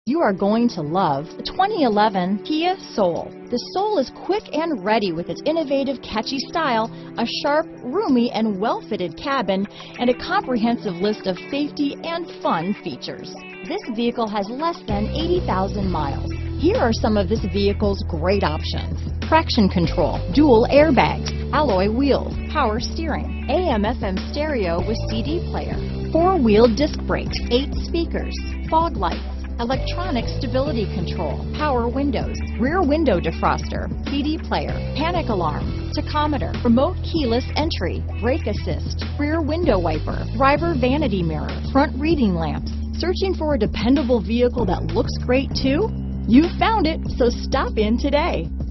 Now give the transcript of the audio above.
You are going to love the 2011 Kia Soul. The Soul is quick and ready with its innovative, catchy style, a sharp, roomy, and well-fitted cabin, and a comprehensive list of safety and fun features. This vehicle has less than 80,000 miles. Here are some of this vehicle's great options: traction control, dual airbags, alloy wheels, power steering, AM/FM stereo with CD player, four-wheel disc brakes, 8 speakers, fog lights, electronic stability control, power windows, rear window defroster, CD player, panic alarm, tachometer, remote keyless entry, brake assist, rear window wiper, driver vanity mirror, front reading lamps. Searching for a dependable vehicle that looks great too? You found it, so stop in today.